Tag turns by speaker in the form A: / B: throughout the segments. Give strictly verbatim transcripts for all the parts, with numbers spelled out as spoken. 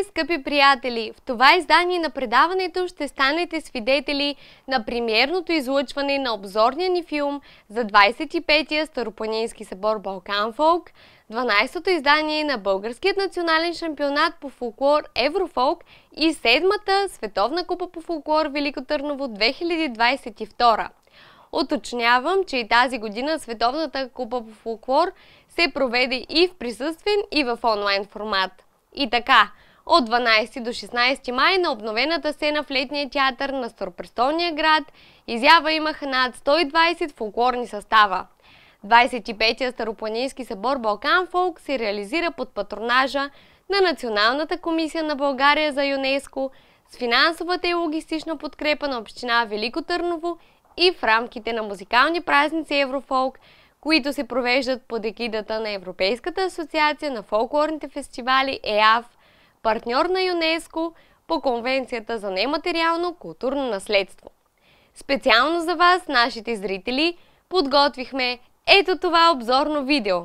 A: скъпи приятели! В това издание на предаването ще станете свидетели на премиерното излъчване на обзорния ни филм за двадесет и петия Старопланински събор Балкан Фолк, дванадесетото издание на Българският национален шампионат по фолклор Еврофолк и седмата Световна купа по фолклор Велико Търново две хиляди двадесет и втора. Уточнявам, че и тази година Световната купа по фолклор се проведе и в присъствен, и в онлайн формат. И така, от дванадесети до шестнадесети май на обновената сцена в летния театър на Старопрестолния град изява имаха над сто и двадесет фолклорни състава. двадесет и петия Старопланински събор Балкан Фолк се реализира под патронажа на Националната комисия на България за ЮНЕСКО с финансовата и логистична подкрепа на община Велико Търново и в рамките на музикални празници Еврофолк, които се провеждат под егидата на Европейската асоциация на фолклорните фестивали ЕАФ, партньор на ЮНЕСКО по Конвенцията за нематериално културно наследство. Специално за вас, нашите зрители, подготвихме ето това обзорно видео.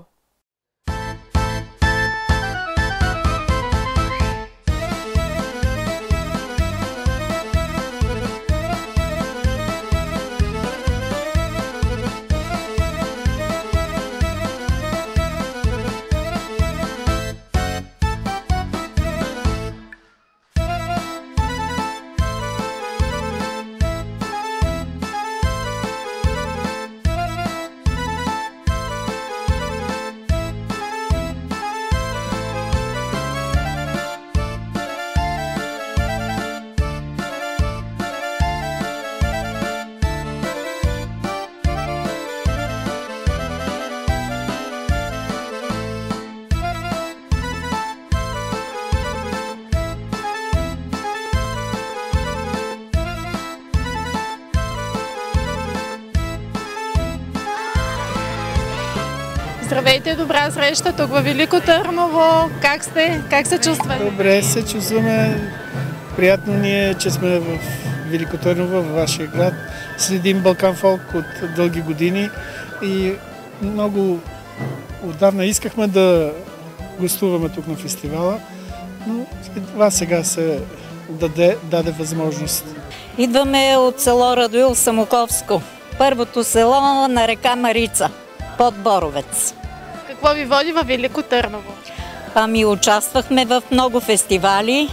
B: Здравейте, добра среща тук във Велико Търново. Как сте? Как се чувствате?
C: Добре се чувстваме. Приятно ни е, че сме в Велико Търново, във вашия град. Следим Балкан Фолк от дълги години и много отдавна искахме да гостуваме тук на фестивала, но това сега се даде, даде възможност.
D: Идваме от село Радоил Самоковско, първото село на река Марица, под Боровец.
B: Какво ви води във Велико Търново?
D: Ами участвахме в много фестивали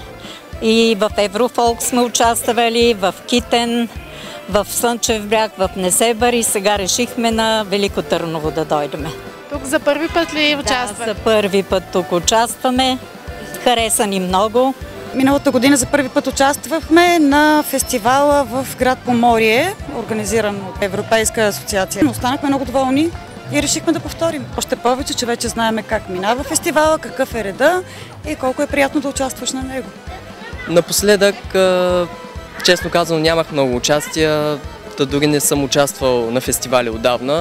D: и в Еврофолк сме участвали, в Китен, в Слънчев бряг, в Несебър и сега решихме на Велико Търново да дойдем.
B: Тук за първи път ли участвате?
D: Да, за първи път тук участваме. Хареса ни много.
E: Миналата година за първи път участвахме на фестивала в град Поморие, организиран от Европейска асоциация. Останахме много доволни и решихме да повторим. Още повече, че вече знаем как минава фестивала, какъв е реда и колко е приятно да участваш на него.
F: Напоследък, честно казано, нямах много участия, да дори не съм участвал на фестивали отдавна.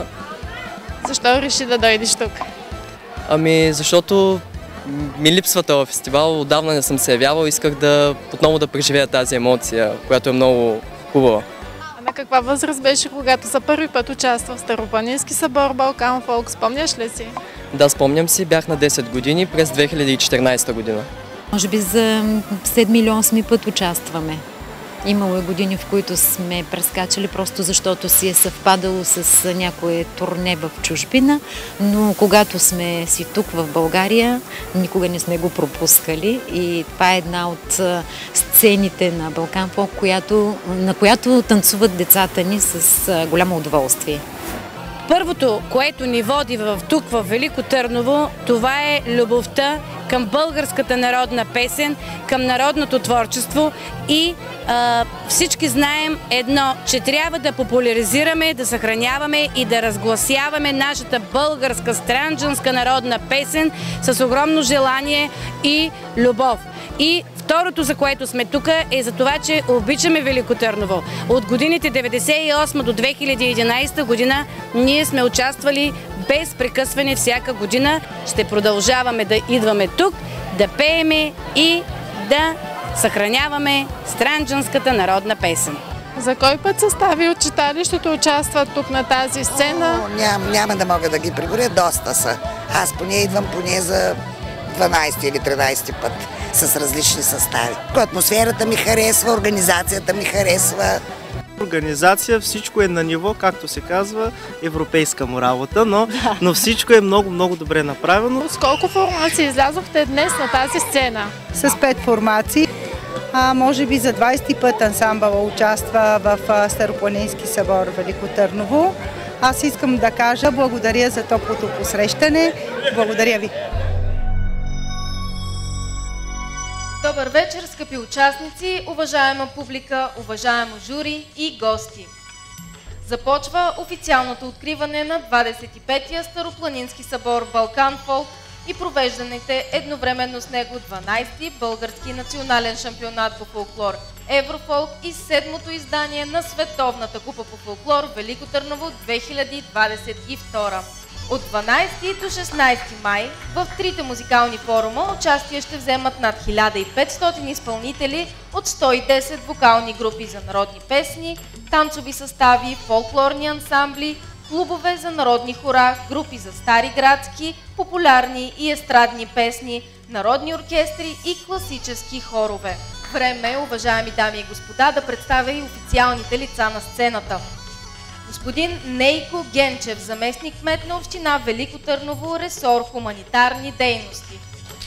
B: Защо реши да дойдеш тук?
F: Ами, защото ми липсва този фестивал, отдавна не съм се явявал, исках да отново да преживея тази емоция, която е много хубава.
B: А на каква възраст беше, когато за първи път участва в Старопланински събор Балкан Фолк? Спомняш ли си?
F: Да, спомням си, бях на десет години през две хиляди и четиринадесета година.
G: Може би за седми или осми път участваме. Имало е години, в които сме прескачали просто защото си е съвпадало с някое турне в чужбина, но когато сме си тук в България, никога не сме го пропускали и това е една от сцените на Балкан Фолк, която, на която танцуват децата ни с голямо удоволствие.
H: Първото, което ни води в, тук в Велико Търново, това е любовта към българската народна песен, към народното творчество и а, всички знаем едно, че трябва да популяризираме, да съхраняваме и да разгласяваме нашата българска странджанска народна песен с огромно желание и любов. И второто, за което сме тук, е за това, че обичаме Велико Търново. От годините деветдесет и осма до две хиляди и единадесета година ние сме участвали без прекъсване всяка година. Ще продължаваме да идваме тук, да пееме и да съхраняваме странджанската народна песен.
B: За кой път състави от читалището участват тук на тази сцена?
I: О, ням, няма да мога да ги приборя, доста са. Аз поне идвам поне за дванадесети или тринадесети път. с различни състави. Атмосферата ми харесва, организацията ми харесва.
J: Организация, всичко е на ниво, както се казва, европейска му работа, но, но всичко е много-много добре направено.
B: С колко формации излязохте днес на тази сцена?
K: С пет формации. А, може би за двайсети път ансамбъла участва в Старопланински събор Велико Търново. Аз искам да кажа благодаря за топлото посрещане. Благодаря ви.
L: Добър вечер, скъпи участници, уважаема публика, уважаемо жури и гости. Започва официалното откриване на двадесет и петия Старопланински събор Балкан Фолк и провежданите едновременно с него дванайсети български национален шампионат по фолклор Еврофолк и седмото издание на Световната купа по фолклор Велико Търново две хиляди двадесет и втора. От дванайсети до шестнайсети май в трите музикални форума участие ще вземат над хиляда и петстотин изпълнители от сто и десет вокални групи за народни песни, танцови състави, фолклорни ансамбли, клубове за народни хора, групи за стари градски, популярни и естрадни песни, народни оркестри и класически хорове. Време е, уважаеми дами и господа, да представя и официалните лица на сцената. Господин Нейко Генчев, заместник-кмет на община Велико Търново, ресор хуманитарни дейности.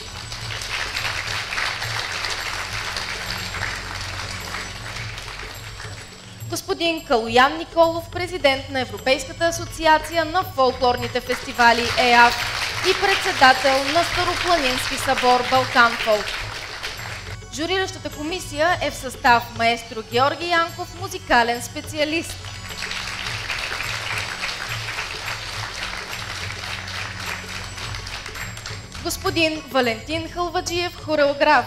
L: Господин Калоян Николов, президент на Европейската асоциация на фолклорните фестивали ЕАФ и председател на Старопланински събор Балкан Фолк. Журиращата комисия е в състав маестро Георги Янков, музикален специалист. Господин Валентин Халваджиев, хореограф.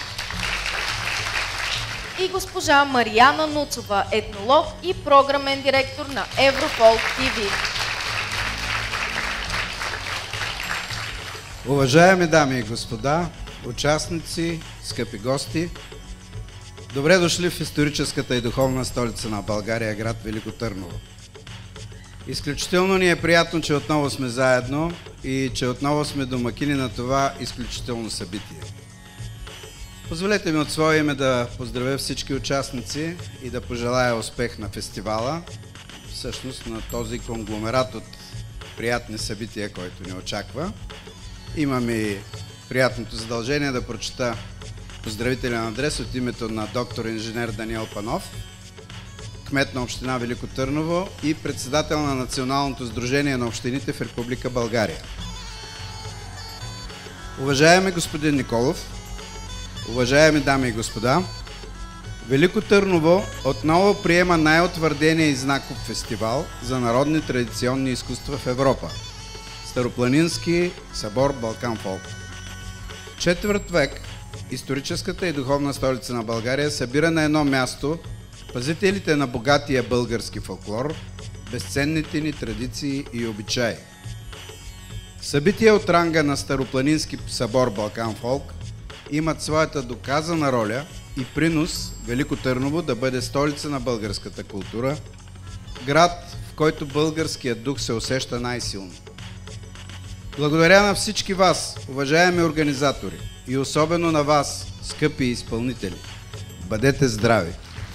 L: И госпожа Марияна Нуцова, етнолог и програмен директор на Еврофолк ТВ.
M: Уважаеми дами и господа, участници, скъпи гости, добре дошли в историческата и духовна столица на България, град Велико Търново. Изключително ни е приятно, че отново сме заедно и че отново сме домакини на това изключително събитие. Позволете ми от свое име да поздравя всички участници и да пожелая успех на фестивала, всъщност на този конгломерат от приятни събития, който ни очаква. Имам и приятното задължение да прочета поздравителен адрес от името на доктор инженер Даниел Панов, кмет на община Велико Търново и председател на Националното сдружение на общините в Република България. Уважаеми господин Николов, уважаеми дами и господа, Велико Търново отново приема най-утвърдения и знаков фестивал за народни традиционни изкуства в Европа – Старопланински събор Балкан Фолк. Четвърт век историческата и духовна столица на България събира на едно място пазителите на богатия български фолклор, безценните ни традиции и обичаи. Събития от ранга на Старопланински събор Балкан Фолк имат своята доказана роля и принос Велико Търново да бъде столица на българската култура, град, в който българският дух се усеща най-силно. Благодаря на всички вас, уважаеми организатори, и особено на вас, скъпи изпълнители. Бъдете здрави!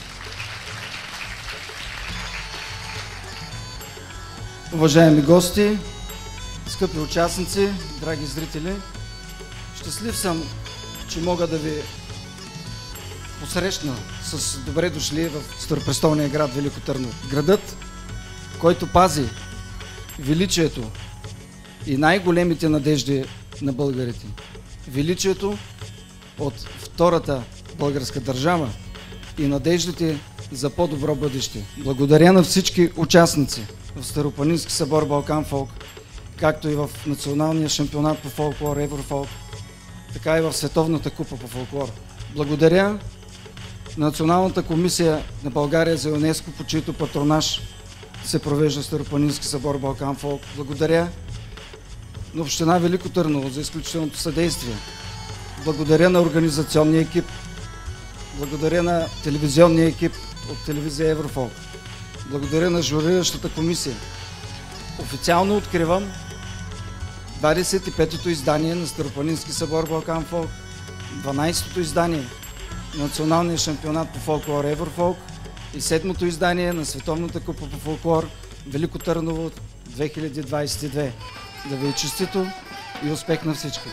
N: Уважаеми гости, скъпи участници, драги зрители, щастлив съм, че мога да ви посрещна с добре дошли в старопрестолния град Велико Търново. Градът, който пази величието и най-големите надежди на българите. Величието от втората българска държава и надеждите за по-добро бъдеще. Благодаря на всички участници в Старопланински събор Балкан Фолк, както и в националния шампионат по фолклор Еврофолк, така и в Световната купа по фолклор. Благодаря на Националната комисия на България за ЮНЕСКО, по чието патронаж се провежда Старопланински събор Балкан Фолк. Благодаря на община Велико Търново за изключителното съдействие. Благодаря на организационния екип. Благодаря на телевизионния екип от телевизия Еврофолк. Благодаря на журиращата комисия. Официално откривам двадесет и петото издание на Старопланински събор Балкан Фолк дванайсетото издание на националния шампионат по фолклор Еврофолк и седмото издание на Световната купа по фолклор Велико Търново две хиляди двадесет и две. Да ви е честито и успех на всички!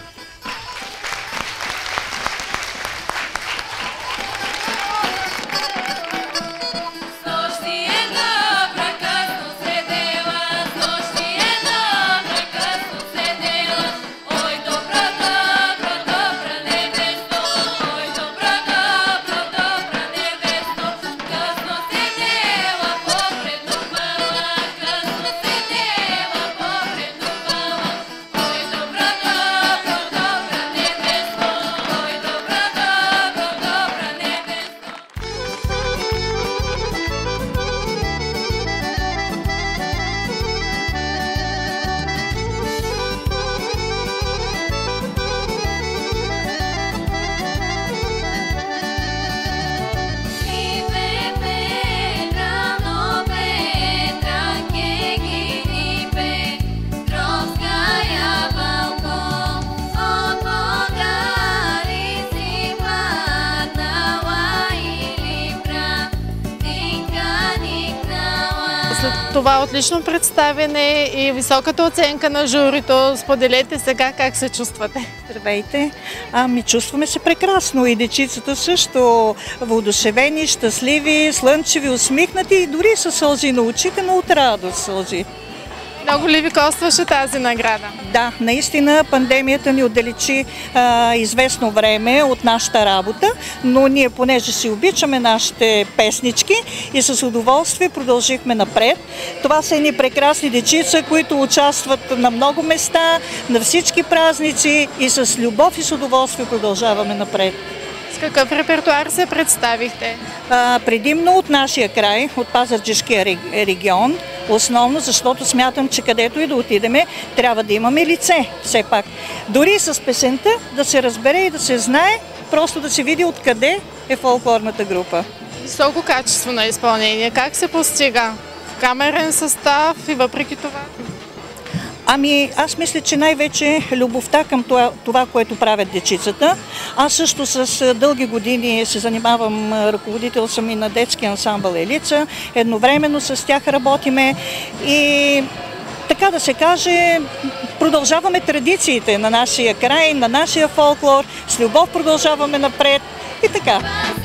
B: След това отлично представяне и високата оценка на журито, споделете сега как се чувствате.
O: Здравейте! Ами чувстваме се прекрасно и дечицата също въодушевени, щастливи, слънчеви, усмихнати и дори с сълзи на очите, но от радост сълзи.
B: Много ли ви костваше тази награда?
O: Да, наистина пандемията ни отдалечи а, известно време от нашата работа, но ние, понеже си обичаме нашите песнички и с удоволствие продължихме напред. Това са едни прекрасни дечица, които участват на много места, на всички празници и с любов и с удоволствие продължаваме напред.
B: С какъв репертуар се представихте?
O: А, предимно от нашия край, от Пазарджишкия регион, основно защото смятам, че където и да отидеме, трябва да имаме лице, все пак. Дори с песента да се разбере и да се знае, просто да се види откъде е фолклорната група.
B: Високо качество на изпълнение. Как се постига? Камерен състав и въпреки това?
O: Ами, аз мисля, че най-вече любовта към това, това, което правят дечицата. Аз също с дълги години се занимавам, ръководител съм и на детски ансамбъл Елица. Едновременно с тях работиме и така да се каже, продължаваме традициите на нашия край, на нашия фолклор, с любов продължаваме напред и така.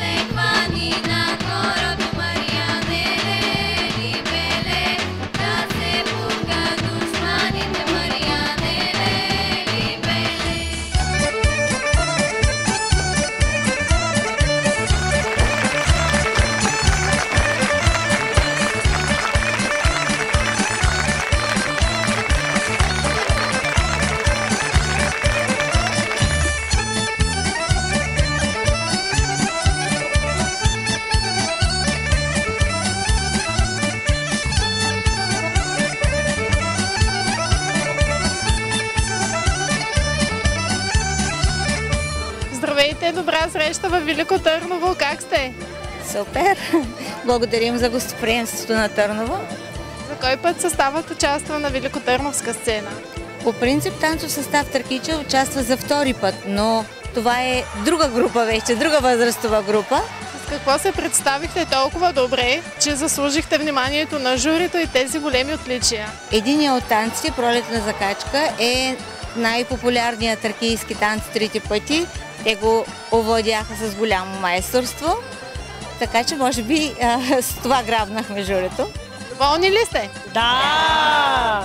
B: Здравейте, добра среща във Велико Търново. Как сте?
P: Супер! Благодарим за гостоприемството на Търново.
B: За кой път съставът участва на Великотърновска сцена?
P: По принцип танцов състав Търкича участва за втори път, но това е друга група вече, друга възрастова група.
B: С какво се представихте толкова добре, че заслужихте вниманието на журито и тези големи отличия?
P: Единият от танците, Пролетна закачка, е най-популярният търкийски танц трите пъти. Те го овладяха с голямо майсторство, така че може би а, с това грабнахме журито.
B: Доволни ли сте?
O: Да!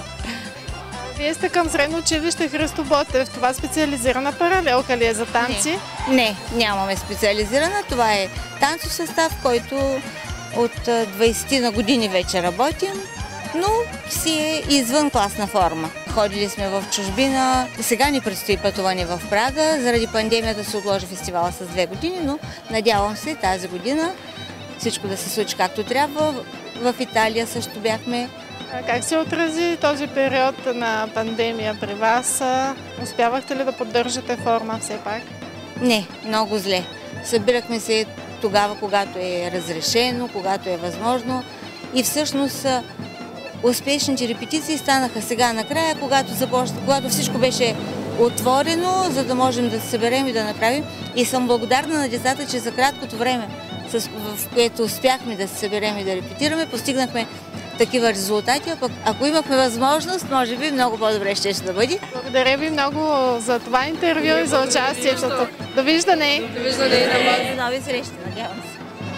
B: Вие сте към средно училище Христо Ботев. Това специализирана паралелка ли е за танци?
P: Не, не, нямаме специализирана. Това е танцов състав, който от двайсет на години вече работим, но си е извън класна форма. Ходили сме в чужбина, сега ни предстои пътуване в Прага. Заради пандемията се отложи фестивала с две години, но надявам се тази година всичко да се случи както трябва. В Италия също бяхме.
B: А как се отрази този период на пандемия при вас? Успявахте ли да поддържате форма все пак?
P: Не, много зле. Събирахме се тогава, когато е разрешено, когато е възможно и всъщност успешните репетиции станаха сега накрая, когато започна, когато всичко беше отворено, за да можем да се съберем и да направим. И съм благодарна на децата, че за краткото време, в което успяхме да се съберем и да репетираме, постигнахме такива резултати, а пък ако имахме възможност, може би много по-добре ще ще да бъде.
B: Благодаря ви много за това интервю и за участието тук. Довиждане!
P: Довиждане! До нови срещи, надявам се.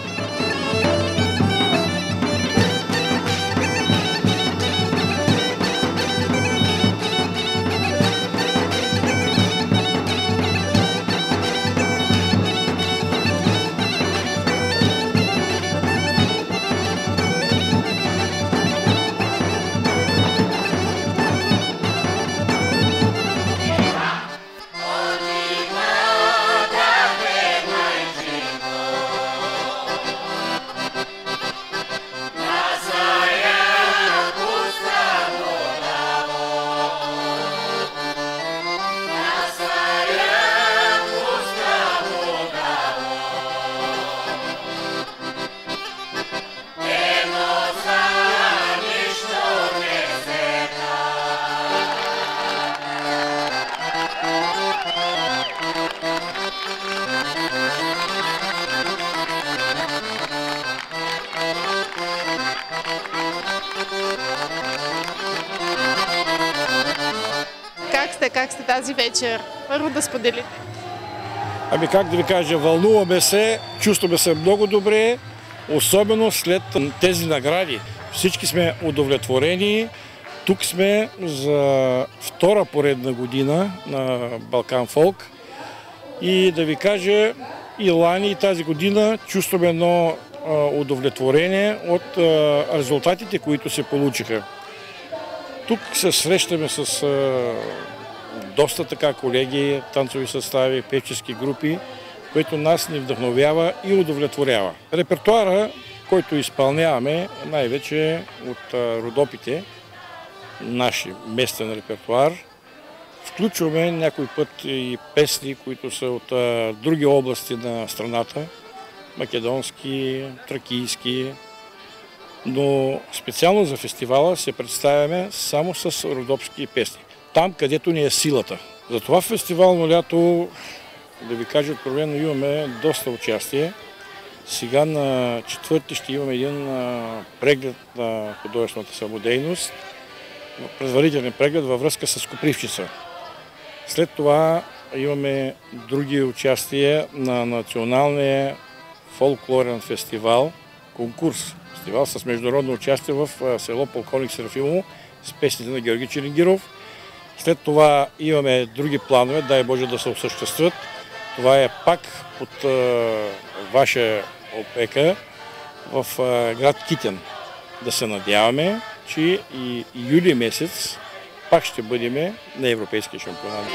B: Как сте тази вечер? Първо да споделите.
Q: Ами как да ви кажа, вълнуваме се, чувстваме се много добре, особено след тези награди. Всички сме удовлетворени. Тук сме за втора поредна година на Балкан Фолк. И да ви кажа, и лани, и тази година чувстваме едно удовлетворение от резултатите, които се получиха. Тук се срещаме с доста така колеги, танцови състави, певчески групи, което нас ни вдъхновява и удовлетворява. Репертуара, който изпълняваме, най-вече от Родопите, наши местен репертуар. Включваме някой път и песни, които са от други области на страната, македонски, тракийски, но специално за фестивала се представяме само с родопски песни. Там, където ни е силата. Затова в фестивално лято, да ви кажа откровено, имаме доста участие. Сега на четвърти ще имаме един преглед на художествената самодейност, предварителен преглед във връзка с Копривщица. След това имаме други участия на националния фолклорен фестивал, конкурс, фестивал с международно участие в село Полковник Серафимово с песните на Георги Черенгиров. След това имаме други планове, дай Боже да се осъществят. Това е пак под а, ваша опека в а, град Китен. Да се надяваме, че и юли месец пак ще бъдем на европейския шампионат.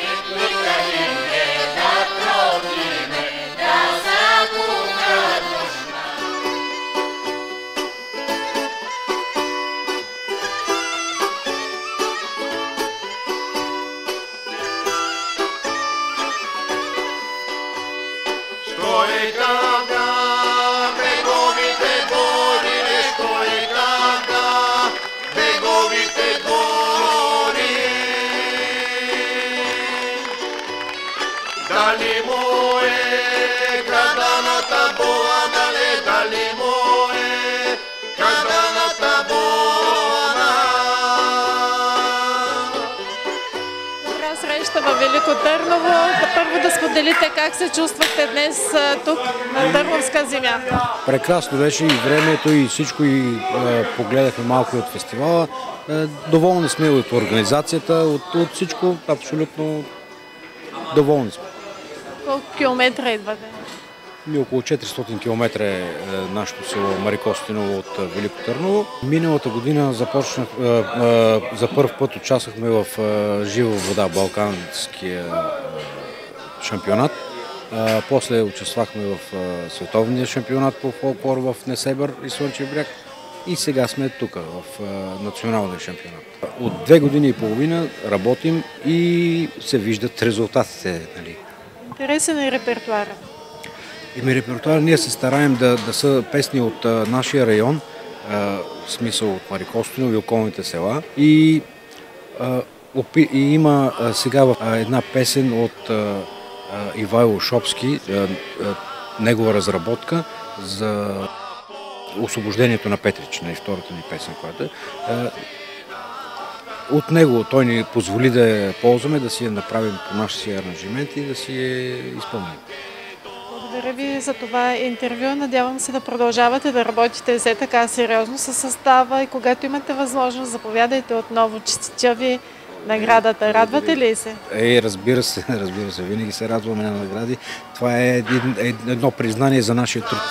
B: Във Велико Търново. Първо да споделите как се чувствате днес тук на Търновска земя.
R: Прекрасно беше и времето, и всичко, и е, погледахме малко от фестивала. Е, доволни сме от организацията, от, от всичко, абсолютно доволни сме.
B: Колко километра идвате?
R: И около четиристотин километра е нашето село Марикостиново от Велико Търново. Миналата година започнах, за първ път участвахме в жива вода Балканския шампионат. После участвахме в световния шампионат по фолклор в Несебър и Слънчев бряг. И сега сме тук, в националния шампионат. От две години и половина работим и се виждат резултатите. Нали?
B: Интересен е репертуара.
R: Ими репертуар, ние се стараем да, да са песни от а, нашия район, а, в смисъл от Марикостиново и околните села. И а, И има сега една песен от Ивайло Шопски, негова разработка за освобождението на Петрич, на втората ни песен, която е. От него той ни позволи да я ползваме, да си я направим по нашия си аранжимент и да си я изпълним.
B: Благодаря ви за това интервю. Надявам се да продължавате да работите все така сериозно със състава и когато имате възможност, заповядайте отново. Честитя ви наградата. Радвате ли се?
R: Е, разбира се, разбира се. Винаги се радваме на награди. Това е едно признание за нашия труд.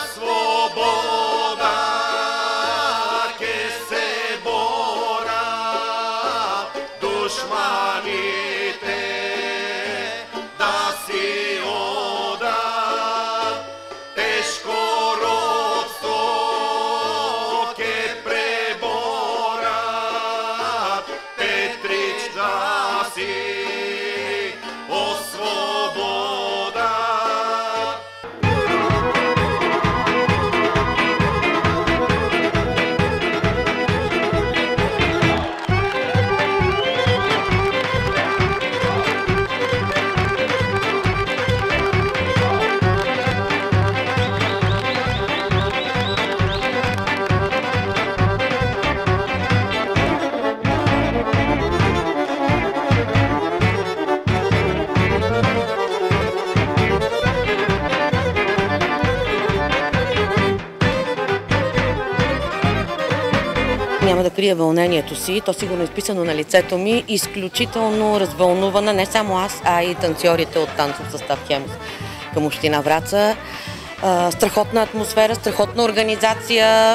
S: Няма да крия вълнението си, то сигурно е изписано на лицето ми. Изключително развълнувана, не само аз, а и танцорите от танцов състав Хемус към община Враца. Страхотна атмосфера, страхотна организация.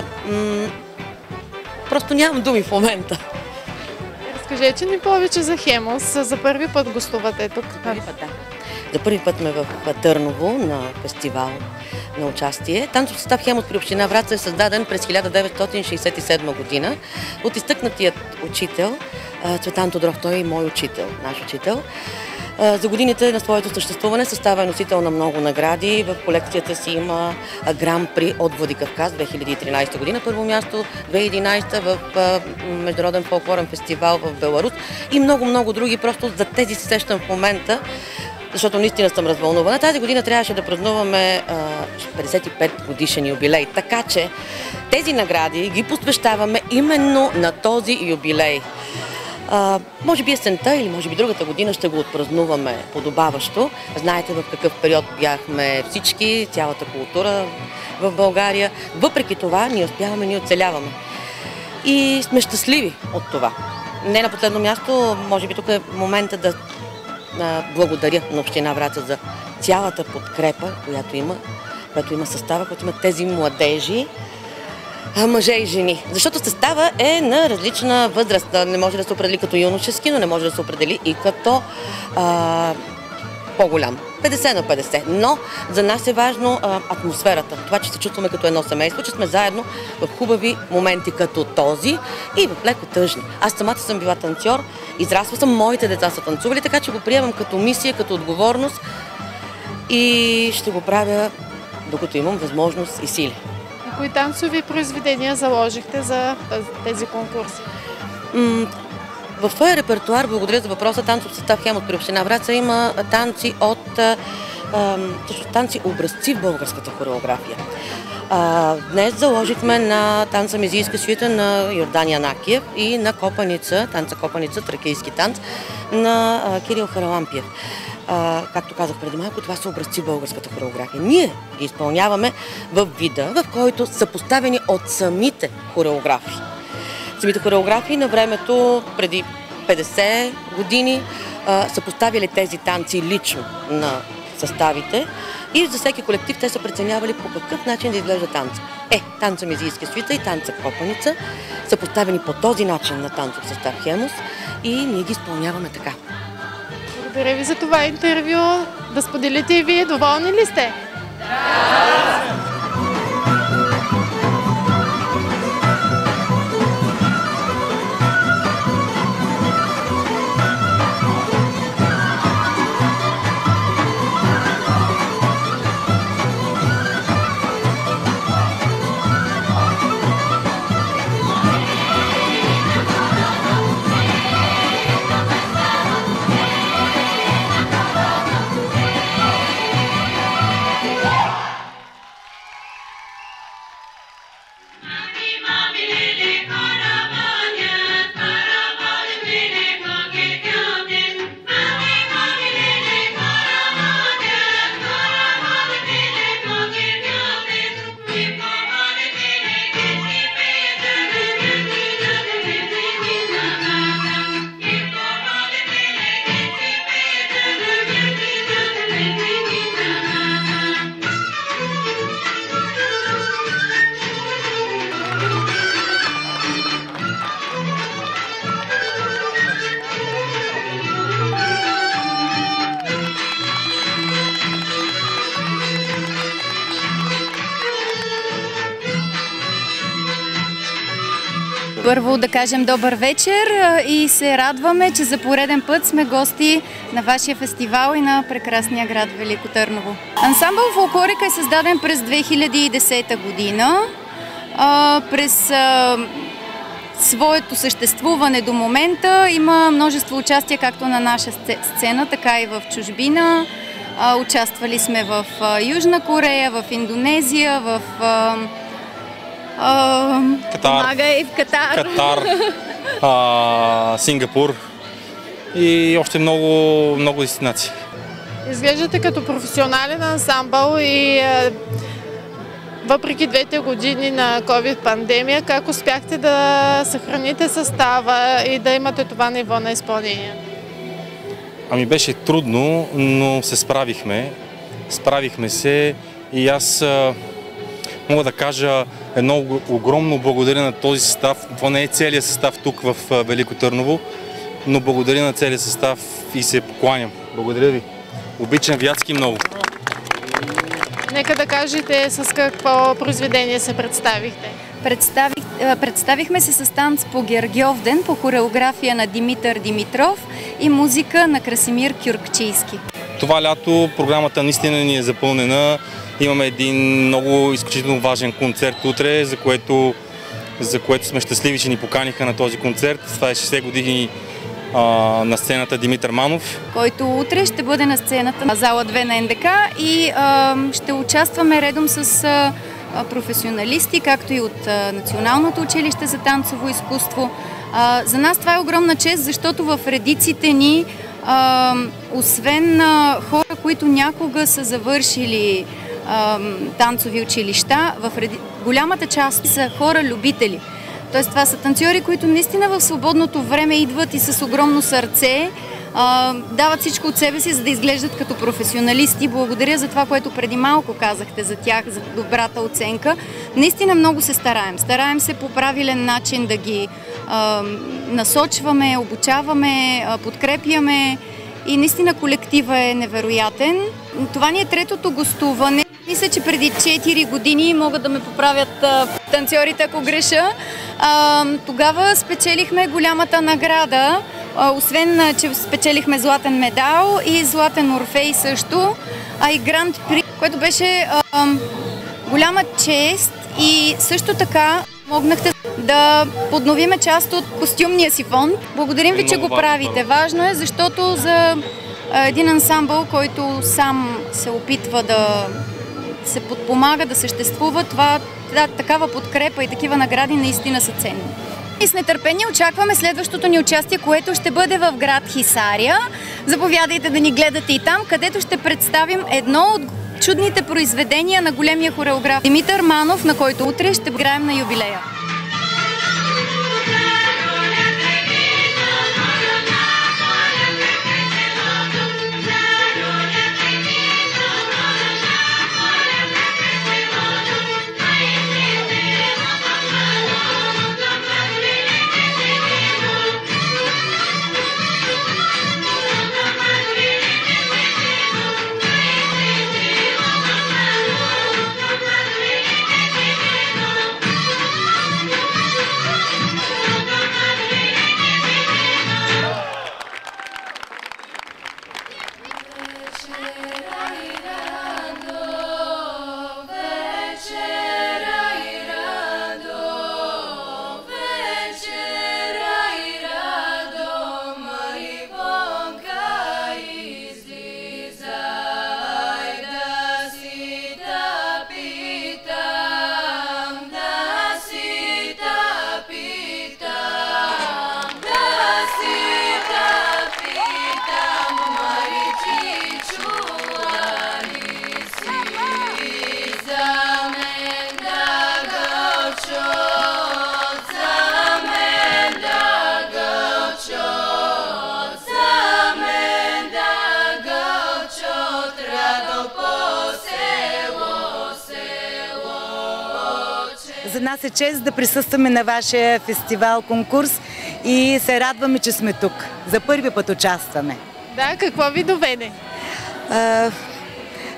S: Просто нямам думи в момента.
B: Разкажете ни повече за Хемус. За първи път гостувате тук.
S: За първи път, да. За първи път сме в Търново на фестивал на участие. Танцов състав Хемус при община Враца е създаден през хиляда деветстотин шейсет и седма година от изтъкнатият учител Цветан Тодров. Той е и мой учител, наш учител. За годините на своето съществуване състава е носител на много награди. В колекцията си има Гран При от Владикавказ две хиляди и тринадесета година. Първо място две хиляди и единадесета в Международен фолклорен фестивал в Беларус и много-много други. Просто за тези се сещам в момента, защото наистина съм развълнувана. Тази година трябваше да празнуваме петдесет и пет годишен юбилей, така че тези награди ги посвещаваме именно на този юбилей. А, може би есента или може би другата година ще го отпразнуваме подобаващо. Знаете в какъв период бяхме всички, цялата култура в България. Въпреки това ние успяваме, ние оцеляваме. И сме щастливи от това. Не на последно място, може би тук е момента да благодаря на община Враца за цялата подкрепа, която има, която има състава, която има тези младежи, мъже и жени. Защото състава е на различна възраст. Не може да се определи като юношески, но не може да се определи и като а, по-голям. петдесет на петдесет. Но за нас е важно а, атмосферата. Това, че се чувстваме като едно семейство, че сме заедно в хубави моменти като този и в леко тъжни. Аз самата съм била танцор, израсла съм, моите деца са танцували, така че го приемам като мисия, като отговорност и ще го правя докато имам възможност и сили.
B: И кои танцови произведения заложихте за тези конкурси?
S: В своя репертуар, благодаря за въпроса, танцов състав Хемус при община Враца има танци от танци образци в българската хореография. Днес заложихме на танца Мизийска свита на Йордан Янакиев и на Копаница, танца Копаница, тракийски танц на Кирил Харалампиев. Както казах преди малко, това са образци в българската хореография. Ние ги изпълняваме в вида, в който са поставени от самите хореографии. Самите хореографии на времето, преди петдесет години, са поставили тези танци лично на съставите и за всеки колектив те са преценявали по какъв начин да изглежда танца. Е, танца Мизийска свита и танца Копаница са поставени по този начин на танцов състав Хемус и ние ги изпълняваме така.
B: Благодаря ви за това интервю. Да споделите и вие, доволни ли сте? Да!
T: Първо да кажем добър вечер и се радваме, че за пореден път сме гости на вашия фестивал и на прекрасния град Велико Търново. Ансамбъл Фолклорика е създаден през две хиляди и десета година. А, през а, своето съществуване до момента има множество участия както на наша сцена, така и в чужбина. А, участвали сме в а, Южна Корея, в Индонезия, в... А, Uh,
U: Катар,
T: помага и в Катар,
U: Катар а, Сингапур и още много, много дестинации.
B: Изглеждате като професионален ансамбъл и е, въпреки двете години на ковид-пандемия, как успяхте да съхраните състава и да имате това ниво на изпълнение?
U: Ами беше трудно, но се справихме. Справихме се и аз а, мога да кажа едно огромно благодаря на този състав. Това не е целият състав тук в Велико Търново, но благодаря на целият състав и се покланям. Благодаря ви. Обичам ви адски много.
B: Нека да кажете с какво произведение се представихте.
T: Представих, представихме се с танц по Гергьовден, по хореография на Димитър Димитров и музика на Красимир Кюркчийски.
U: Това лято програмата наистина ни е запълнена. Имаме един много изключително важен концерт утре, за което, за което сме щастливи, че ни поканиха на този концерт. Това е шейсет години а, на сцената Димитър Манов,
T: който утре ще бъде на сцената на зала две на Ен Де Ка и а, ще участваме редом с а, професионалисти, както и от а, Националното училище за танцово изкуство. А, за нас това е огромна чест, защото в редиците ни, а, освен а, хора, които някога са завършили танцови училища, в реди... голямата част са хора-любители. Тоест това са танцори, които наистина в свободното време идват и с огромно сърце, а, дават всичко от себе си, за да изглеждат като професионалисти. Благодаря за това, което преди малко казахте за тях, за добрата оценка. Наистина много се стараем. Стараем се по правилен начин да ги а, насочваме, обучаваме, а, подкрепяме и наистина колектива е невероятен. Това ни е третото гостуване. Мисля, че преди четири години, могат да ме поправят а, танцорите, ако греша, а, тогава спечелихме голямата награда, а, освен, а, че спечелихме златен медал и златен Орфей също, а и Гранд При, което беше а, голяма чест и също така помогнахте да подновиме част от костюмния си фонд. Благодарим ви, че го правите. Важно е, защото за а, един ансамбъл, който сам се опитва да се подпомага, да съществува, това, да, такава подкрепа и такива награди наистина са ценни. И с нетърпение очакваме следващото ни участие, което ще бъде в град Хисаря. Заповядайте да ни гледате и там, където ще представим едно от чудните произведения на големия хореограф Димитър Манов, на който утре ще играем на юбилея.
V: За нас е чест да присъстваме на вашия фестивал, конкурс и се радваме, че сме тук. За първи път участваме.
B: Да, какво ви доведе?
V: А,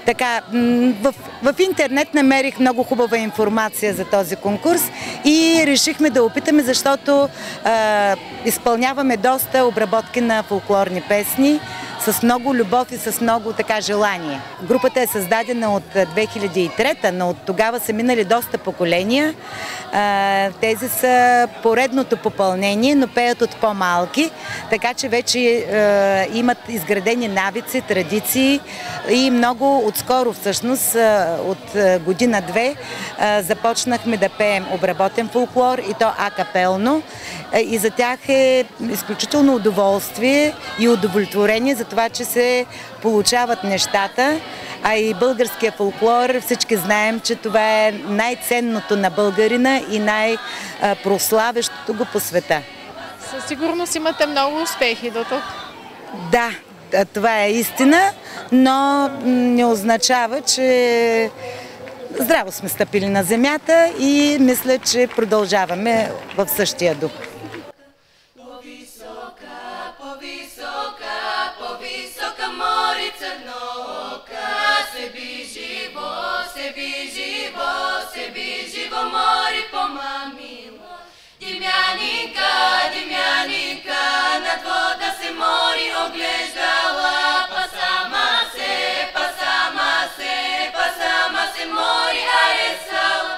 V: Така, в, в интернет намерих много хубава информация за този конкурс и решихме да опитаме, защото а, изпълняваме доста обработки на фолклорни песни с много любов и с много така желание. Групата е създадена от две хиляди и трета, но от тогава са минали доста поколения. А, тези са поредното попълнение, но пеят от по-малки, така че вече а, имат изградени навици, традиции и много отскоро всъщност, от година-две, започнахме да пеем обработен фолклор и то акапелно. И за тях е изключително удоволствие и удовлетворение за това, че се получават нещата, а и българския фолклор, всички знаем, че това е най-ценното на българина и най-прославящото го по света.
B: Със сигурност имате много успехи до тук.
V: Да, това е истина, но не означава, че здраво сме стъпили на земята и мисля, че продължаваме в същия дух.
A: Dimjaninka, Dimjaninka, nad voda se mori ogleždala, pa sama se, pa sama se, pa sama se mori aresala.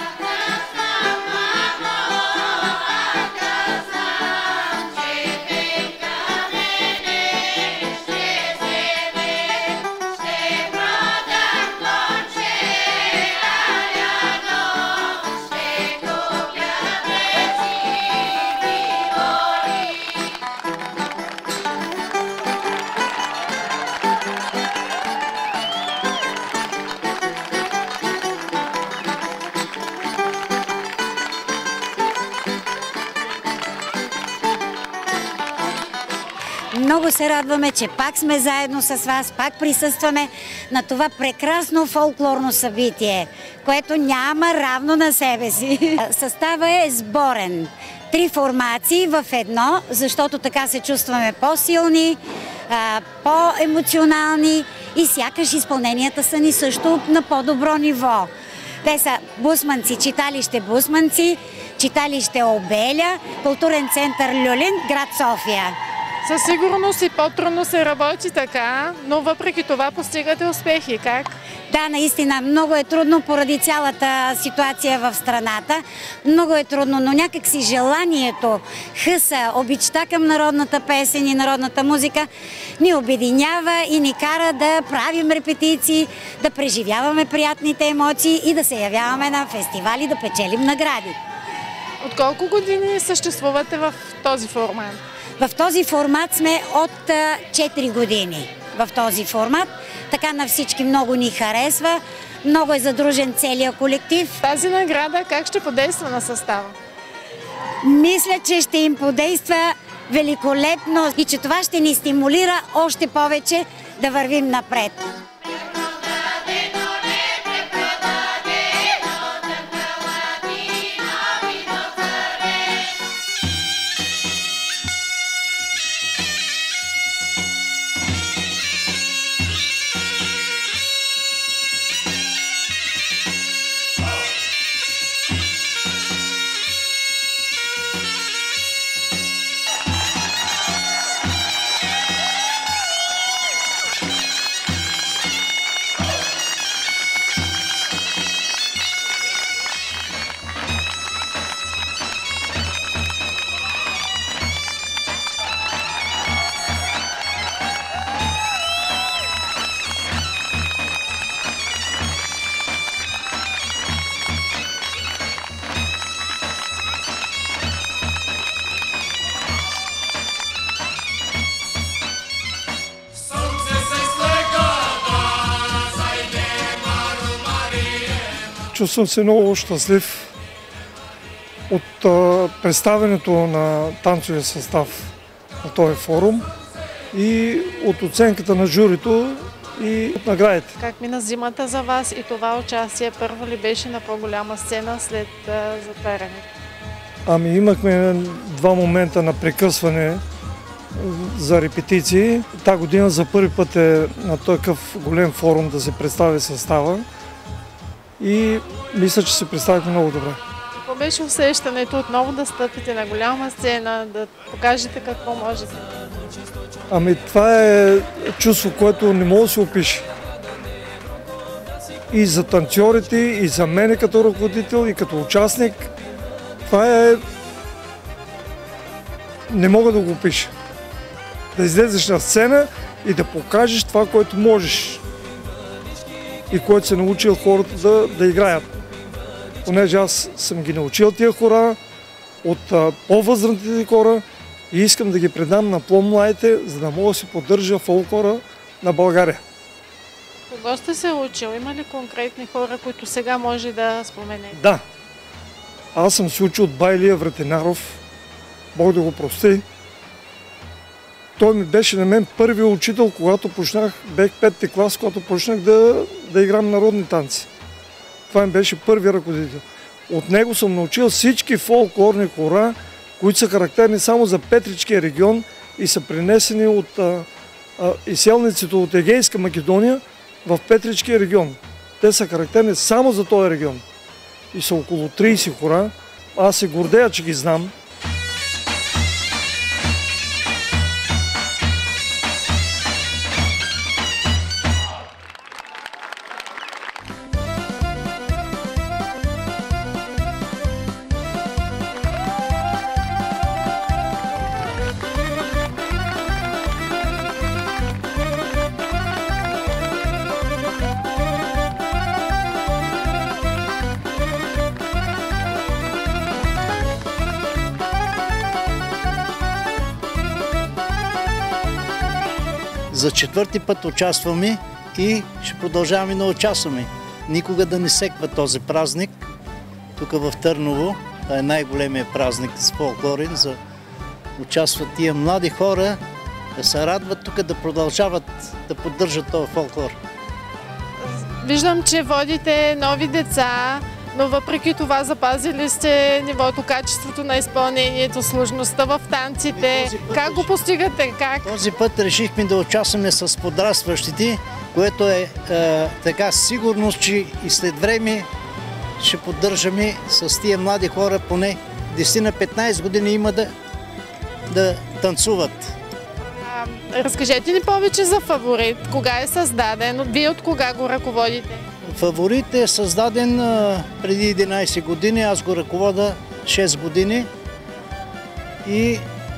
C: Много се радваме, че пак сме заедно с вас, пак присъстваме на това прекрасно фолклорно събитие, което няма равно на себе си. Съставът е сборен. Три формации в едно, защото така се чувстваме по-силни, по-емоционални и сякаш изпълненията са ни също на по-добро ниво. Те са Бусманци, читалище Бусманци, читалище Обеля, културен център Люлин, град София.
B: Със сигурност и по-трудно се работи така, но въпреки това постигате успехи. Как?
C: Да, наистина, много е трудно поради цялата ситуация в страната. Много е трудно, но някак си желанието, хъса, обичта към народната песен и народната музика ни обединява и ни кара да правим репетиции, да преживяваме приятните емоции и да се явяваме на фестивали, да печелим награди.
B: От колко години съществувате в този формат?
C: В този формат сме от четири години. В този формат. Така на всички много ни харесва. Много е задружен целият колектив.
B: Тази награда как ще подейства на състава?
C: Мисля, че ще им подейства великолепно и че това ще ни стимулира още повече да вървим напред.
W: Чувствам се много щастлив от а, представянето на танцовия състав на този форум и от оценката на журито и от наградите.
B: Как мина зимата за вас и това участие първо ли беше на по-голяма сцена след а, затварянето?
W: Ами имахме два момента на прекъсване за репетиции. Та година за първи път е на такъв голям форум да се представи състава и мисля, че се представите много добре.
B: Какво беше усещането отново да стъпите на голяма сцена, да покажете какво можете?
W: Ами това е чувство, което не мога да се опише. И за танцорите, и за мене като ръководител, и като участник. Това е... Не мога да го опиша. Да излезеш на сцена и да покажеш това, което можеш. И което се научил хората да, да играят. Понеже аз съм ги научил тия хора от а, по-възрастните хора и искам да ги предам на по-младите, за да мога да се поддържа фолклора на България.
B: Кого сте се учил? Има ли конкретни хора, които сега може да споменете?
W: Да. Аз съм се учил от Байлия Вратенаров. Бог да го прости. Той ми беше на мен първият учител, когато почнах, бех петти клас, когато почнах да, да играм народни танци. Това ми беше първият ръководител. От него съм научил всички фолклорни хора, които са характерни само за Петричкия регион и са принесени от а, а, изселниците от Егейска Македония в Петричкия регион. Те са характерни само за този регион. И са около трийсет хора. Аз се гордея, че ги знам.
D: За четвърти път участваме и ще продължаваме да участваме. Никога да не секва този празник. Тук в Търново, това е най-големият празник с фолклорен, за участват тия млади хора, да се радват тук, да продължават да поддържат този фолклор.
B: Виждам, че водите нови деца, но въпреки това запазили сте нивото, качеството на изпълнението, сложността в танците. Как го постигате? Как?
D: Този път решихме да участваме с подрастващите, което е, е така сигурност, че и след време ще поддържаме с тия млади хора поне десет на петнайсет години има да, да танцуват.
B: А, разкажете ни повече за Фаворит. Кога е създаден? Вие от кога го ръководите?
D: Фаворит е създаден а, преди единайсет години, аз го ръковода шест години и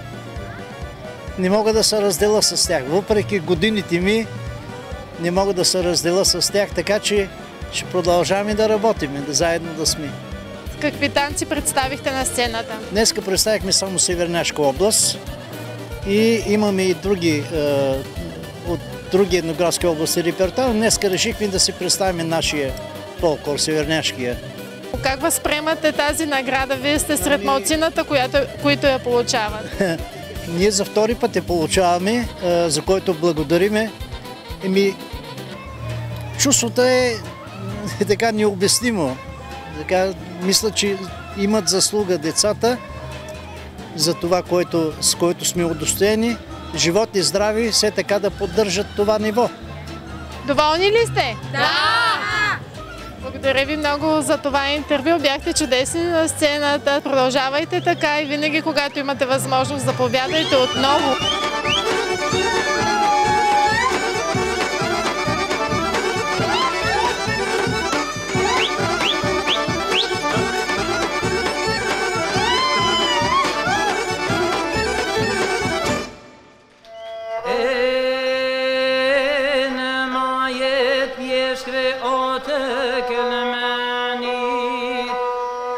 D: не мога да се разделя с тях. Въпреки годините ми, не мога да се разделя с тях, така че ще продължаваме да работим, да заедно да сме.
B: Какви танци представихте на сцената?
D: Днеска представихме само Северняшка област и имаме и други е, от други едноградски области репертуар. Днеска решихме да си представим нашия фолклор, Северняшкия.
B: Как възприемате тази награда? Вие сте сред малцината, които я получават.
D: Ние за втори път я получаваме, за който благодариме. Еми, чувството е така необяснимо. Така, мисля, че имат заслуга децата за това, което, с което сме удостоени. Живот и здрави, все така да поддържат това ниво.
B: Доволни ли сте?
A: Да!
B: Благодаря ви много за това интервю. Бяхте чудесни на сцената. Продължавайте така и винаги, когато имате възможност, заповядайте отново.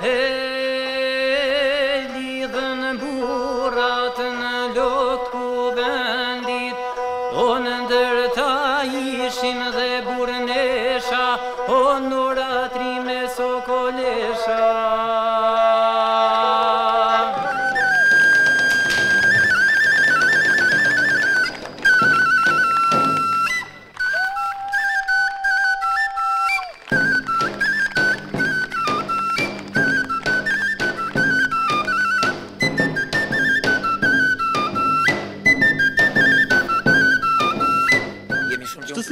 A: Buratın lotku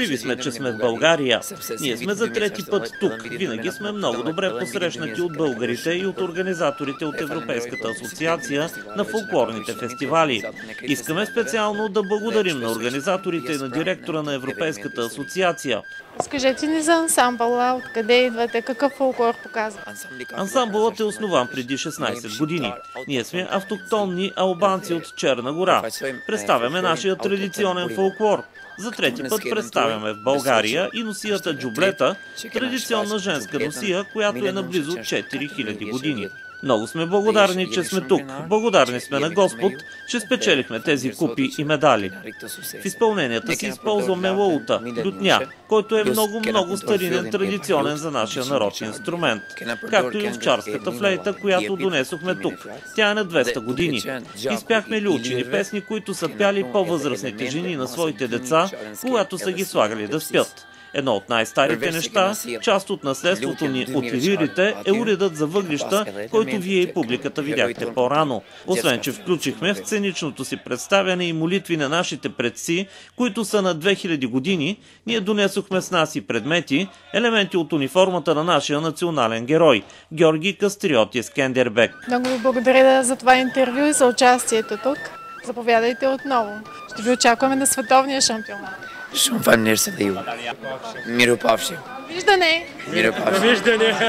E: Щастливи сме, че сме в България. Ние сме за трети път тук. Винаги сме много добре посрещнати от българите и от организаторите от Европейската асоциация на фолклорните фестивали. Искаме специално да благодарим на организаторите и на директора на Европейската асоциация.
B: Скажете ни за ансамбъла, откъде идвате, какъв фолклор показва?
E: Ансамбълът е основан преди шестнайсет години. Ние сме автохтонни албанци от Черна гора. Представяме нашия традиционен фолклор. За трети път представяме в България и носията джублета, традиционна женска носия, която е на близо четири хиляди години. Много сме благодарни, че сме тук. Благодарни сме на Господ, че спечелихме тези купи и медали. В изпълненията си използваме лаута, лютня, който е много-много старинен, традиционен за нашия народ инструмент, както и овчарската флейта, която донесохме тук. Тя е на двеста години. Изпяхме люлчини песни, които са пяли по-възрастните жени на своите деца, когато са ги слагали да спят. Едно от най-старите неща, част от наследството ни от илирите, е уредът за въглища, който вие и публиката видяхте по-рано. Освен, че включихме в сценичното си представяне и молитви на нашите предци, които са на две хиляди години, ние донесохме с нас и предмети, елементи от униформата на нашия национален герой – Георги Кастриоти Скендербек.
B: Много ви благодаря за това интервю и за участието тук. Заповядайте отново. Ще ви очакваме на световния шампионат.
F: Shumë mirë. Miropafshim.
B: Виждане!
F: Miropafshim.
E: Виждане!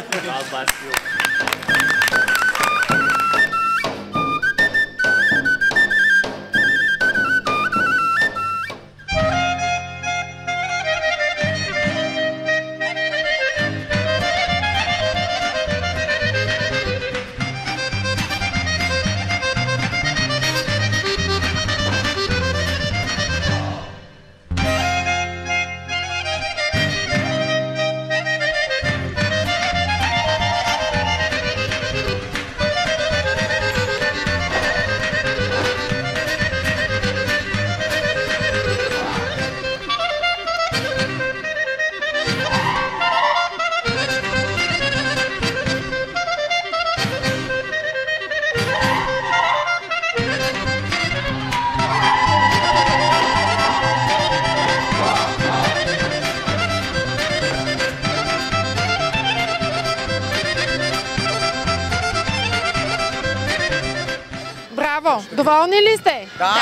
B: Доволни ли сте?
F: Да!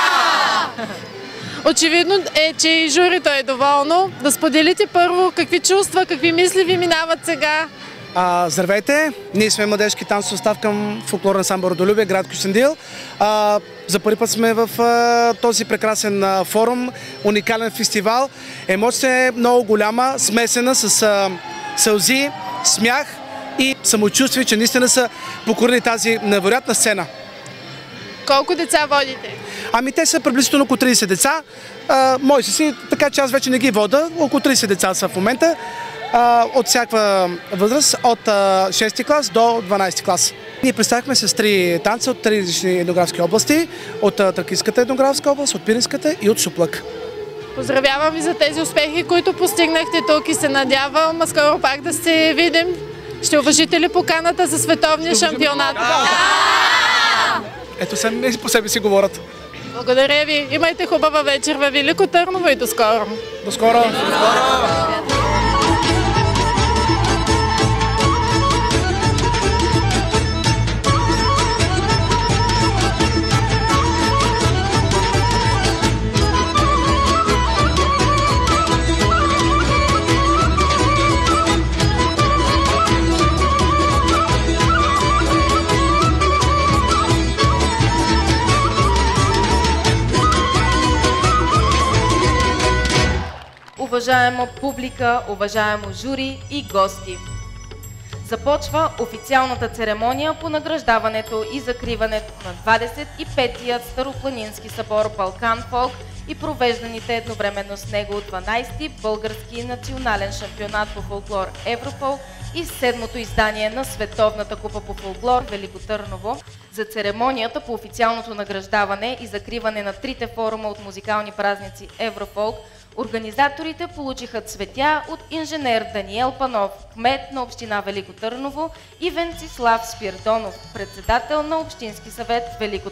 B: Очевидно е, че и журито е доволно. Да споделите първо какви чувства, какви мисли ви минават сега.
G: А, здравейте! Ние сме младежки танцов състав към фолклорен ансамбъл Родолюбие, град Кюстендил. А, за първи път сме в а, този прекрасен а, форум, уникален фестивал. Емоцията е много голяма, смесена с а, сълзи, смях и самочувствие, че наистина са покорили тази невероятна сцена.
B: Колко деца водите?
G: Ами те са приблизително около трийсет деца. А, мои са си, така че аз вече не ги вода. Около трийсет деца са в момента. А, от всякаква възраст, от а, шести клас до дванайсети клас. Ние представихме с три танца от три различни етнографски области. От Тракийската етнографска област, от Пиринската и от Суплък.
B: Поздравявам ви за тези успехи, които постигнахте тук и се надявам скоро пак да се видим. Ще уважите ли поканата за световния шампионат?
G: Ето сами по себе си говорят.
B: Благодаря ви. Имайте хубава вечер във Велико Търново и до скоро.
G: До скоро.
L: Уважаема публика, уважаемо жури и гости! Започва официалната церемония по награждаването и закриването на двадесет и петия Старопланински събор Балкан Фолк и провежданите едновременно с него дванайсети Български национален шампионат по фолклор Еврофолк и седмото издание на Световната купа по фолклор Велико Търново. За церемонията по официалното награждаване и закриване на трите форума от музикални празници Еврофолк организаторите получиха цветя от инженер Даниел Панов, кмет на община Велико Търново, и Венцислав Спирдонов, председател на Общински съвет Велико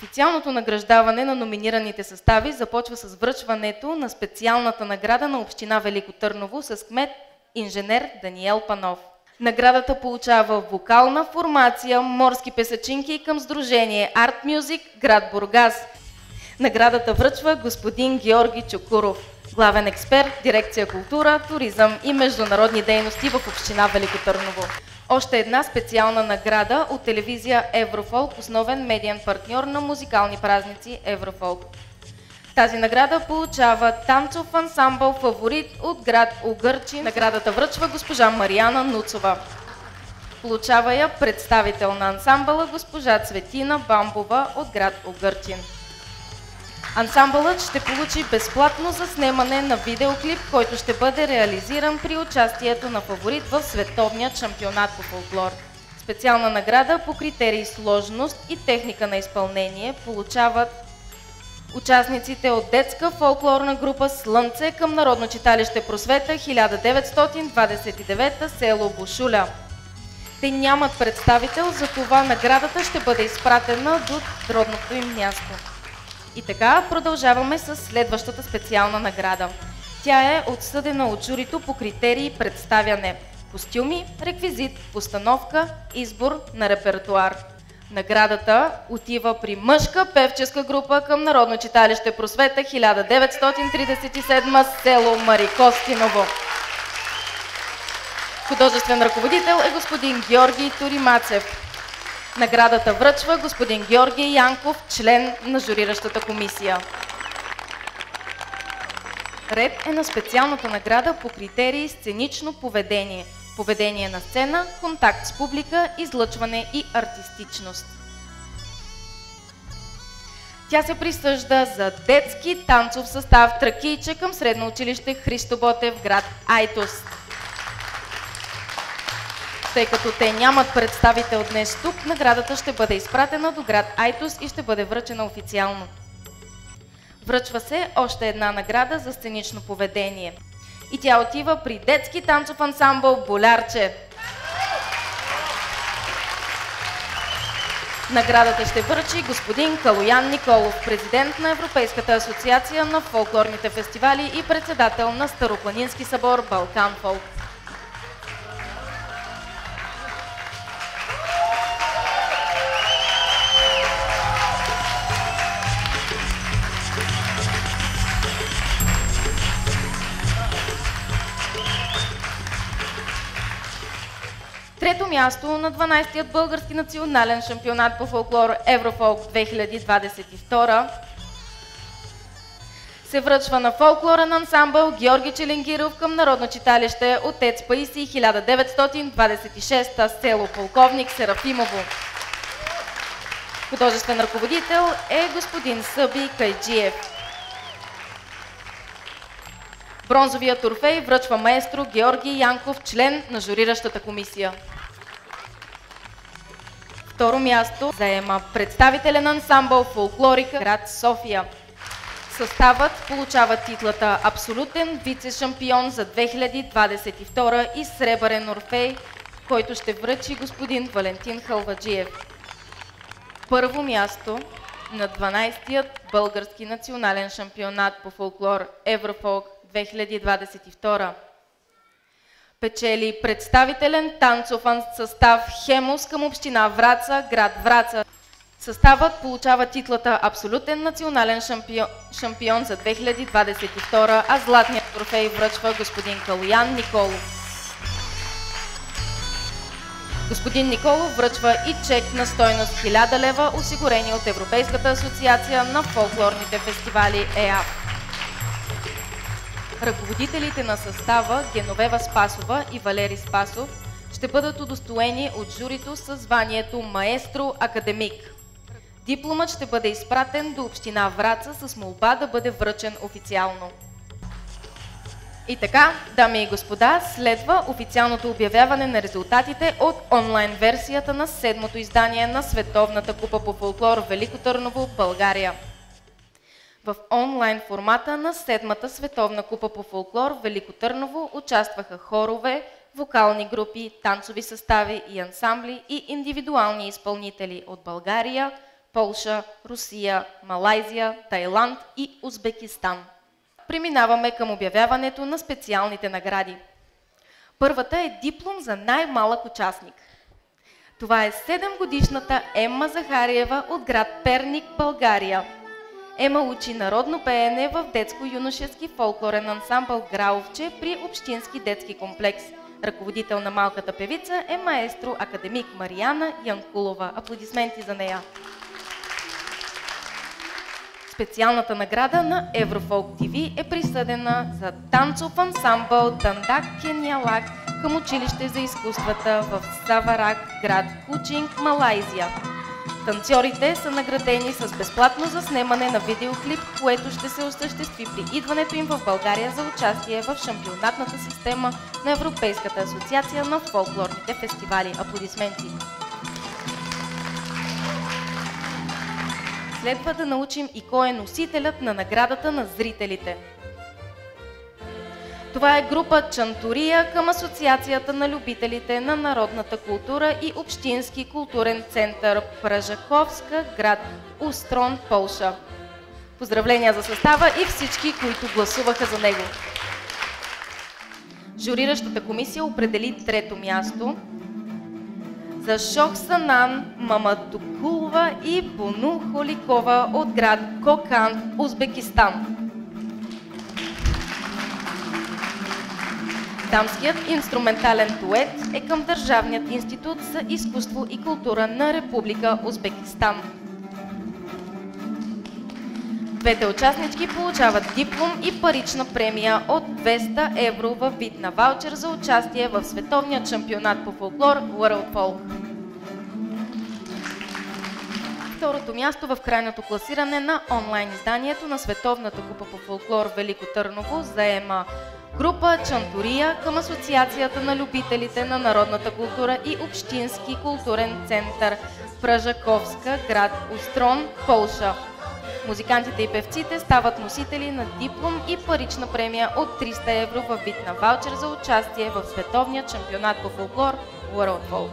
L: Официалното награждаване на номинираните състави започва с връчването на специалната награда на община Велико Търново с кмет инженер Даниел Панов. Наградата получава вокална формация Морски песачинки към Сдружение Арт Мюзик, град Бургас. Наградата връчва господин Георги Чукуров, главен експерт, дирекция култура, туризъм и международни дейности в община Велико Търново. Още една специална награда от телевизия Еврофолк, основен медиен партньор на музикални празници Еврофолк. Тази награда получава танцов ансамбъл Фаворит от град Угърчин. Наградата връчва госпожа Мариана Нуцова. Получава я представител на ансамбъла госпожа Цветина Бамбова от град Угърчин. Ансамбълът ще получи безплатно заснемане на видеоклип, който ще бъде реализиран при участието на Фаворит в световния шампионат по фолклор. Специална награда по критерии сложност и техника на изпълнение получават участниците от детска фолклорна група Слънце към Народно читалище Просвета хиляда деветстотин двадесет и девета, село Бушуля. Те нямат представител, затова наградата ще бъде изпратена до родното им място. И така продължаваме с следващата специална награда. Тя е отсъдена от журито по критерии представяне, костюми, реквизит, постановка, избор на репертуар. Наградата отива при мъжка певческа група към Народно читалище Просвета хиляда деветстотин тридесет и седма, село Марикостиново. Художествен ръководител е господин Георги Торимацев. Наградата връчва господин Георги Янков, член на журиращата комисия. Ред е на специалната награда по критерии сценично поведение, поведение на сцена, контакт с публика, излъчване и артистичност. Тя се присъжда за детски танцов състав Тракийче към Средно училище Христо Ботев, град Айтос. Тъй като те нямат представител днес тук, наградата ще бъде изпратена до град Айтос и ще бъде връчена официално. Връчва се още една награда за сценично поведение. И тя отива при детски танцов ансамбъл Болярче. Наградата ще връчи господин Калоян Николов, президент на Европейската асоциация на фолклорните фестивали и председател на Старопланински събор Балкан Фолк. Трето място на дванадесетият български национален шампионат по фолклор Еврофолк две хиляди двадесет и втора се връчва на фолклорен ансамбъл Георги Челенгиров към Народно читалище Отец Паисий хиляда деветстотин двадесет и шеста, село Полковник, Серафимово. Художествен ръководител е господин Съби Кайджиев. Бронзовият трофей връчва маестро Георги Янков, член на журиращата комисия. Второ място заема представителен ансамбъл Фолклорика, град София. Съставът получава титлата Абсолютен вице-шампион за две хиляди двадесет и втора и Сребърен орфей, който ще връчи господин Валентин Халваджиев. Първо място на дванадесетият български национален шампионат по фолклор Еврофолк две хиляди двадесет и втора. Печели представителен танцов състав Хемус към община Враца, град Враца. Съставът получава титлата Абсолютен национален шампион, шампион за две хиляди двадесет и втора, а златният трофей връчва господин Калоян Николов. Господин Николов връчва и чек на стойност хиляда лева, осигурени от Европейската асоциация на фолклорните фестивали ЕАФ. Ръководителите на състава Геновева Спасова и Валери Спасов ще бъдат удостоени от журито със званието Маестро Академик. Дипломът ще бъде изпратен до община Враца с молба да бъде връчен официално. И така, дами и господа, следва официалното обявяване на резултатите от онлайн версията на седмото издание на Световната купа по фолклор Велико Търново, България. В онлайн формата на седмата Световна купа по фолклор Велико Търново участваха хорове, вокални групи, танцови състави и ансамбли и индивидуални изпълнители от България, Полша, Русия, Малайзия, Тайланд и Узбекистан. Преминаваме към обявяването на специалните награди. Първата е диплом за най-малък участник. Това е седемгодишната Емма Захариева от град Перник, България. Ема учи народно пеене в детско-юношески фолклорен ансамбъл Граловче при Общински детски комплекс. Ръководител на малката певица е маестро академик Мариана Янкулова. Аплодисменти за нея. Специалната награда на Еврофолк ТВ е присъдена за танцов ансамбъл Дандак Кенялак към училище за изкуствата в Саварак, град Кучинг, Малайзия. Танцорите са наградени с безплатно заснемане на видеоклип, което ще се осъществи при идването им в България за участие в шампионатната система на Европейската асоциация на фолклорните фестивали. Аплодисменти! Следва да научим и кой е носителят на наградата на зрителите. Това е група Чантория към Асоциацията на любителите на народната култура и Общински културен център Пражаковска, град Устрон, Полша. Поздравления за състава и всички, които гласуваха за него. Журиращата комисия определи трето място за Шохсанан Мамадукулова и Бону Холикова от град Коканд, Узбекистан. Дамският инструментален дует е към Държавният институт за изкуство и култура на Република Узбекистан. Двете участнички получават диплом и парична премия от двеста евро във вид на ваучер за участие в световния шампионат по фолклор World Folk. Второто място в крайното класиране на онлайн изданието на Световната купа по фолклор Велико Търново заема група Чантория към Асоциацията на любителите на народната култура и Общински културен център Пражаковска, град Устрон, Полша. Музикантите и певците стават носители на диплом и парична премия от триста евро във вид на ваучер за участие в световния шампионат по фолклор World Folk.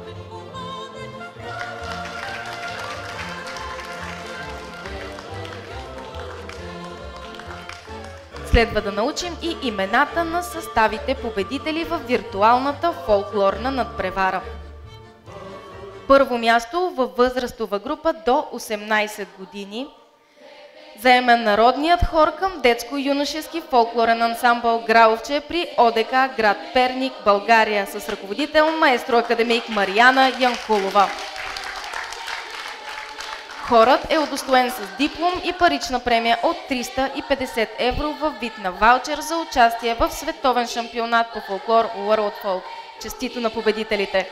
L: Следва да научим и имената на съставите победители в виртуалната фолклорна надпревара. Първо място във възрастова група до осемнайсет години заеме народният хор към детско-юношески фолклорен ансамбъл Граловче при ОДК град Перник, България, с ръководител маестро академик Мариана Янкулова. Хорът е удостоен с диплом и парична премия от триста и петдесет евро във вид на ваучер за участие в световен шампионат по фолклор World Folk. Честито на победителите!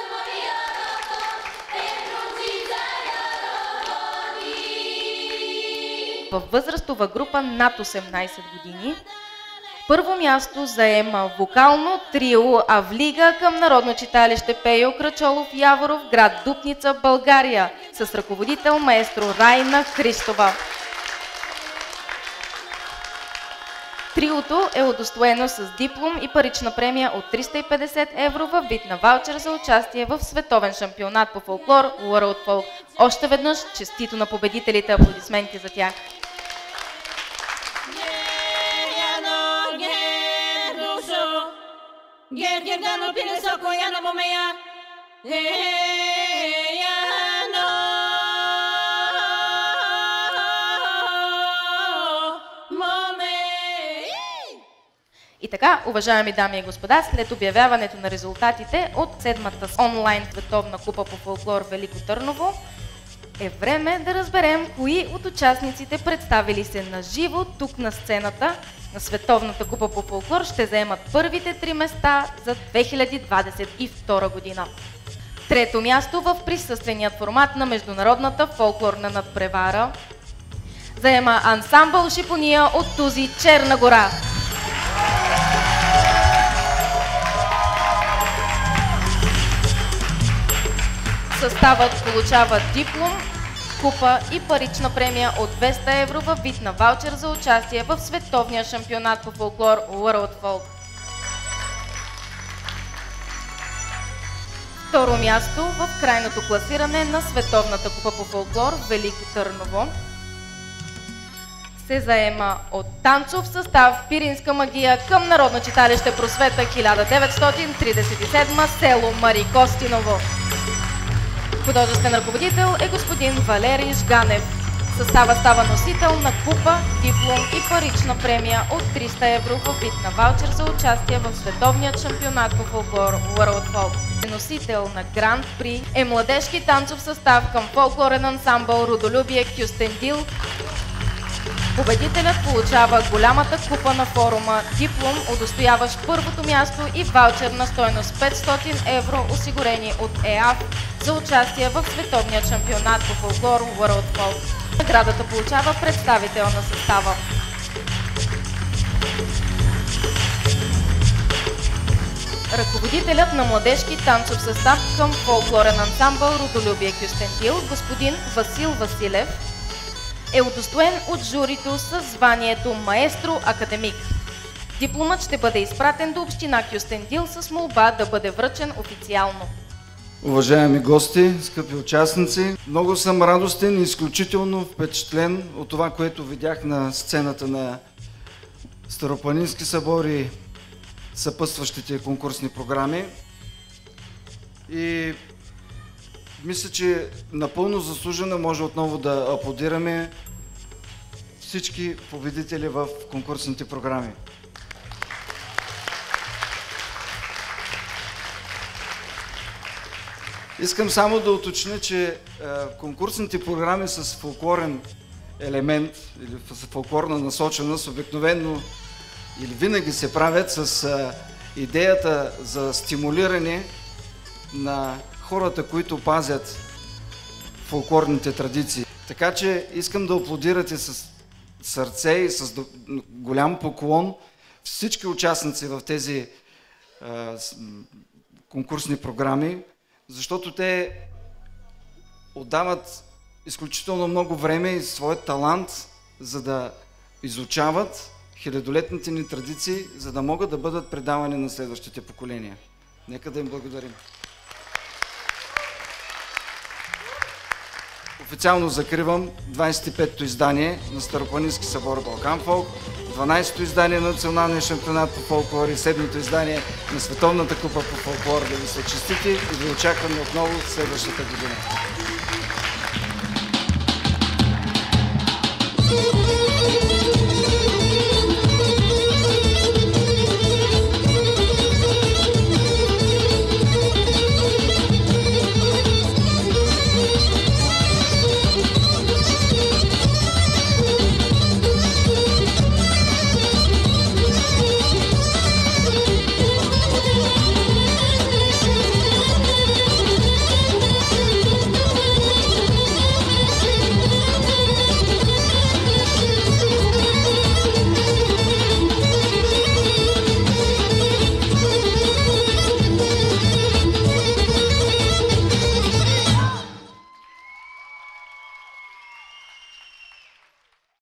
L: Във възрастова група над осемнайсет години първо място заема вокално трио Авлига към Народно читалище Пейо Крачолов Яворов, град Дупница, България, с ръководител маестро Райна Христова. Триото е удостоено с диплом и парична премия от триста и петдесет евро във вид на ваучер за участие в световен шампионат по фолклор World Folk. Още веднъж честито на победителите, аплодисменти за тях.
A: Гер гердано пиле соко яна момея. Яно.
L: И така, уважаеми дами и господа, след обявяването на резултатите от седмата онлайн световна купа по фолклор Велико Търново, е време да разберем кои от участниците, представили се на живо тук на сцената на Световната купа по фолклор, ще заемат първите три места за две хиляди двадесет и втора година. Трето място в присъственият формат на Международната фолклорна надпревара заема ансамбъл Шипония от Тузи, Черна гора. Съставът получава диплом, купа и парична премия от двеста евро във вид на ваучер за участие в световния шампионат по фолклор World Folk. второ място в крайното класиране на Световната купа по фолклор Велико Търново се заема от танцов състав Пиринска магия към Народно читалище Просвета хиляда деветстотин тридесет и седма, село Марикостиново. Художествен ръководител е господин Валерий Жганев. Състава става носител на купа, диплом и парична премия от триста евро в вид на ваучер за участие в световния шампионат по фолклор World Folk. Носител на Гранд При е младежки танцов състав към фолклорен ансамбъл Родолюбие Кюстендил. Победителят получава голямата купа на форума, диплом, удостояващ първото място и ваучер на стойност петстотин евро, осигурени от ЕАФ за участие в световния шампионат по фолклор World Folk. Наградата получава представител на състава. Ръководителят на младежки танцов състав към фолклорен ансамбъл Родолюбие Кюстендил, господин Васил Василев, е удостоен от журито с званието Маестро Академик. Дипломът ще бъде изпратен до община Кюстендил с молба да бъде връчен официално.
N: Уважаеми гости, скъпи участници, много съм радостен и изключително впечатлен от това, което видях на сцената на Старопланински събор и съпътстващите конкурсни програми. И мисля, че напълно заслужено може отново да аплодираме всички победители в конкурсните програми. Искам само да уточня, че е, конкурсните програми с фолклорен елемент или с фолклорна насоченост обикновено или винаги се правят с е, идеята за стимулиране на хората, които пазят фолклорните традиции. Така че искам да аплодирате с сърце и с голям поклон всички участници в тези е, конкурсни програми, защото те отдават изключително много време и своят талант, за да изучават хилядолетните ни традиции, за да могат да бъдат предавани на следващите поколения. Нека да им благодарим. Официално закривам двадесет и петото издание на Старопланински събор Балкан Фолк, дванадесето издание на Националния шампионат по фолклор и седмото издание на Световната купа по фолклор. Да ви се честити и ви очакваме отново следващата година.